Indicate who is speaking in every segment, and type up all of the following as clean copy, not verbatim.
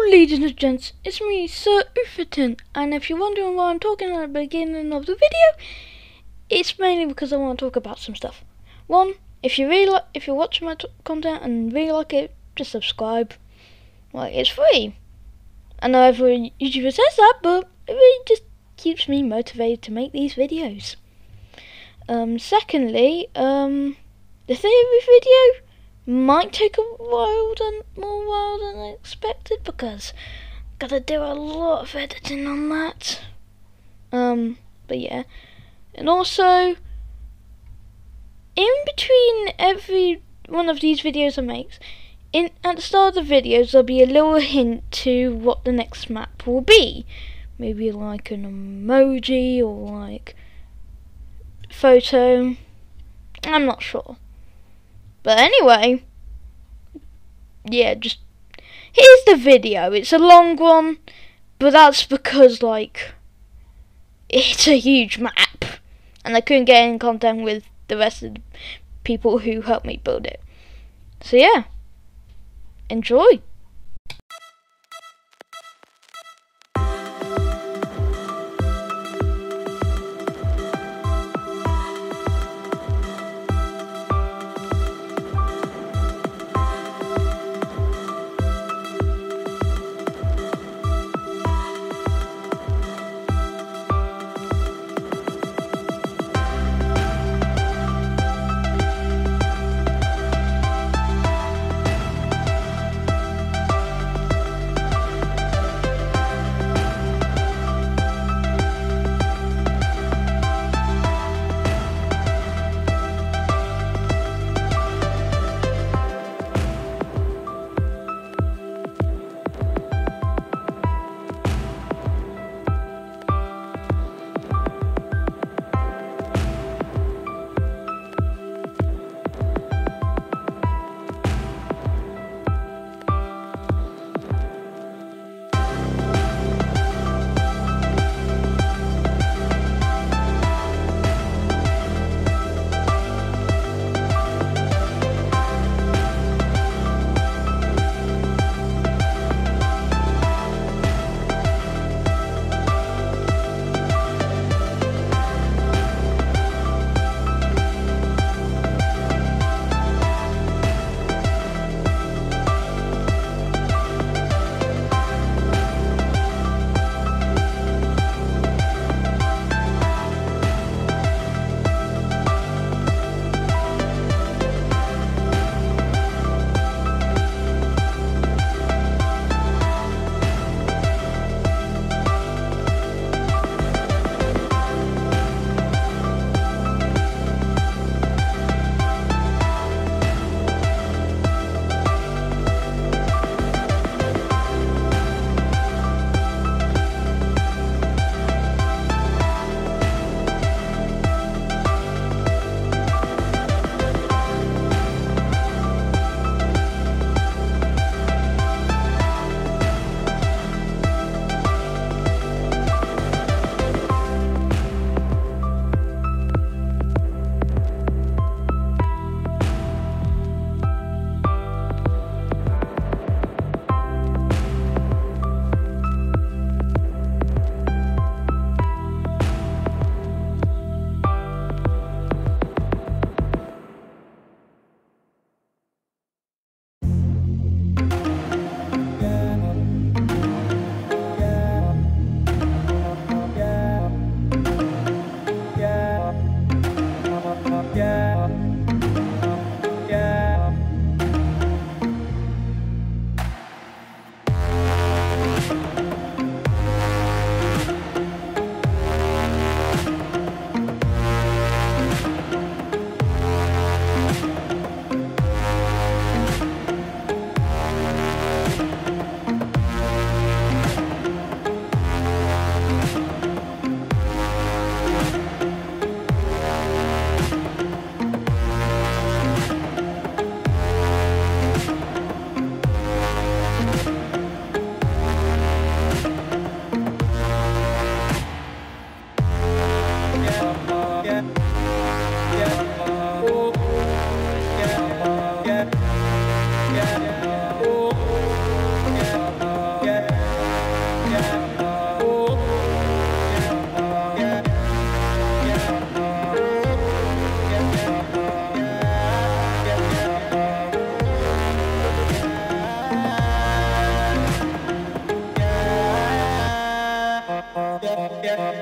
Speaker 1: ladies and gents, it's me, Sir Uferton, and if you're wondering why I'm talking at the beginning of the video, it's mainly because I want to talk about some stuff. One, if you're watching my content and really like it, just subscribe. Like, it's free. I know every YouTuber says that, but it really just keeps me motivated to make these videos. Secondly, the theory video might take a more while than I expected because I've gotta do a lot of editing on that. But yeah, and also in between every one of these videos I make, at the start of the videos there'll be a little hint to what the next map will be. Maybe like an emoji or like photo. I'm not sure. But anyway, yeah, just here's the video. It's a long one, but that's because like it's a huge map and I couldn't get in contact with the rest of the people who helped me build it. So yeah, enjoy.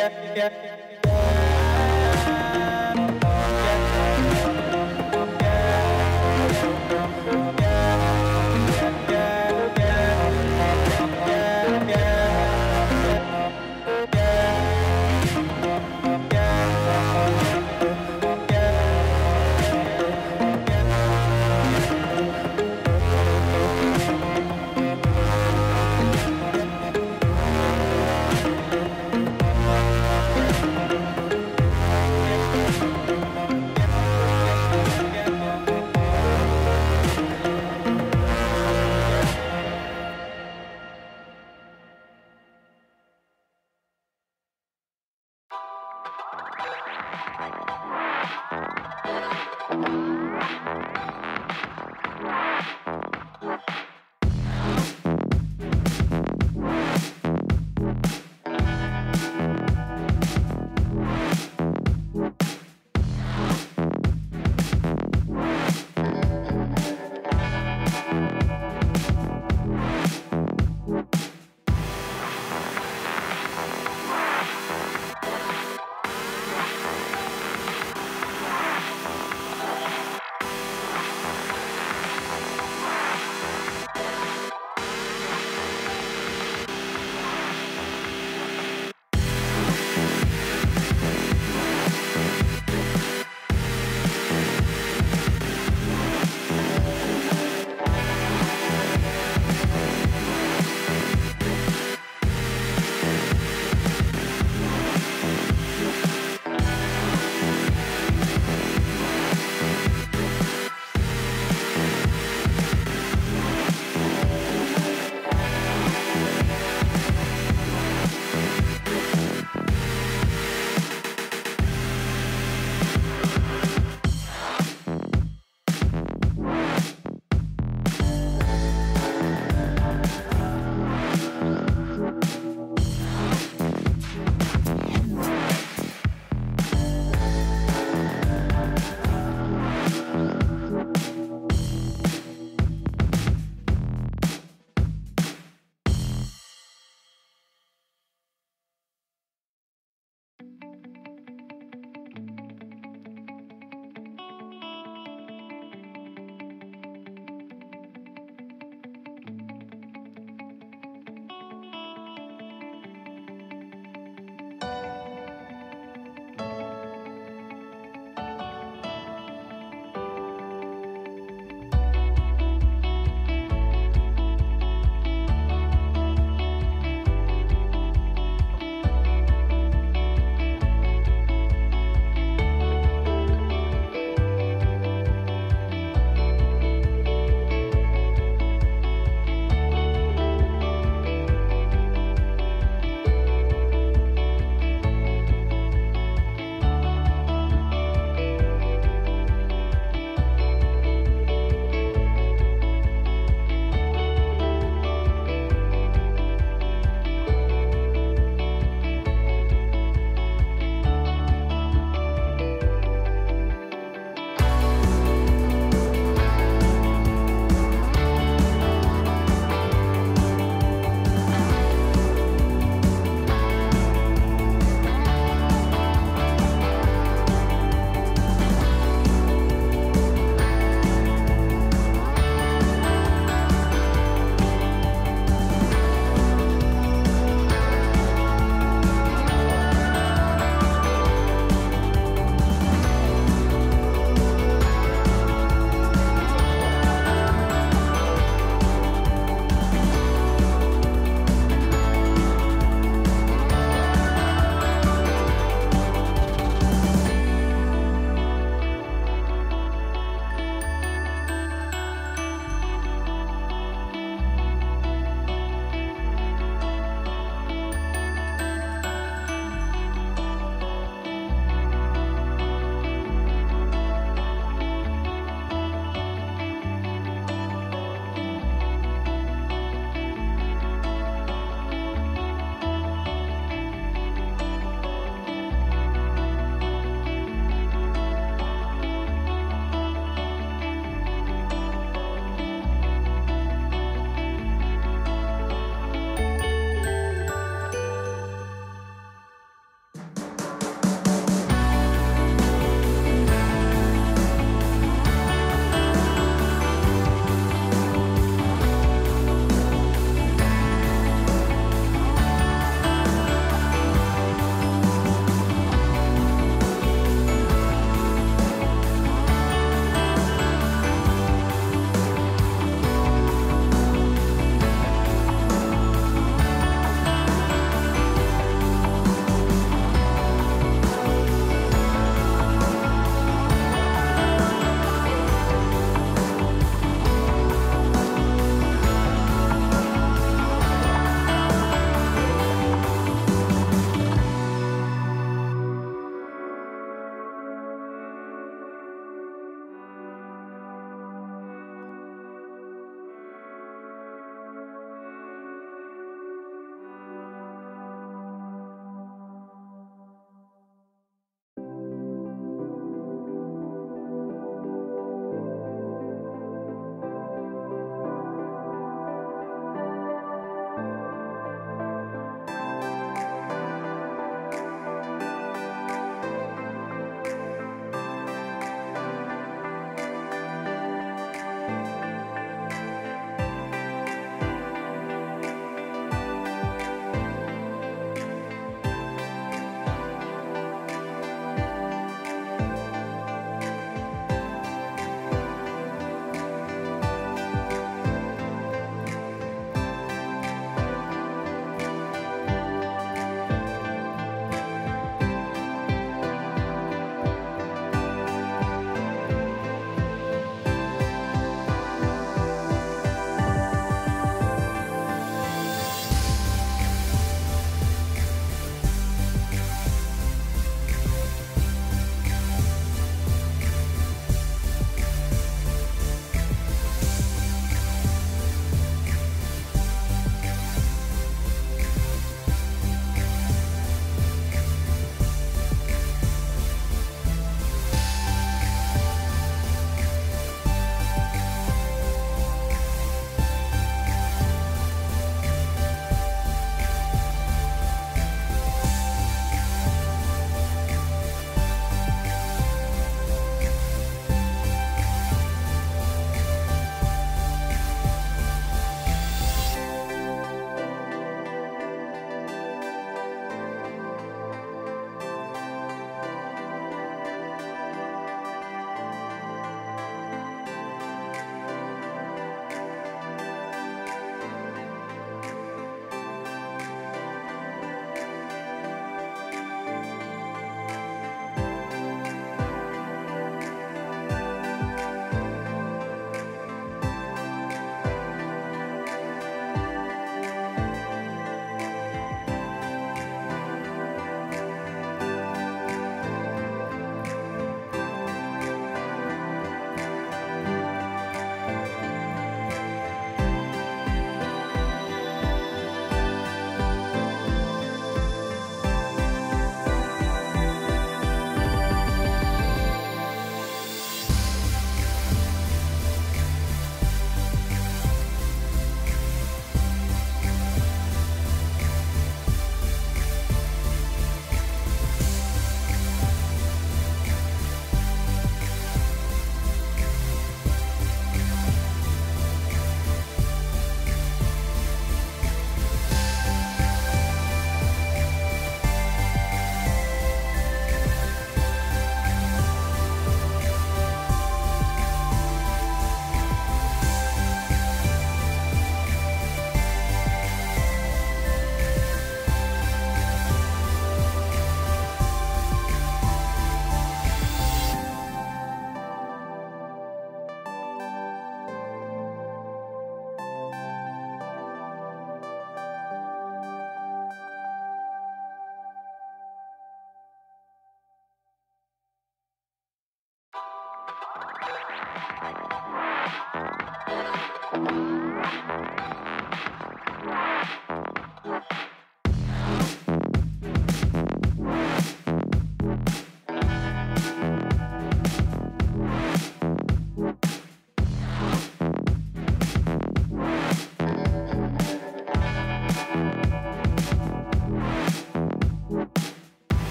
Speaker 2: yeah, yeah.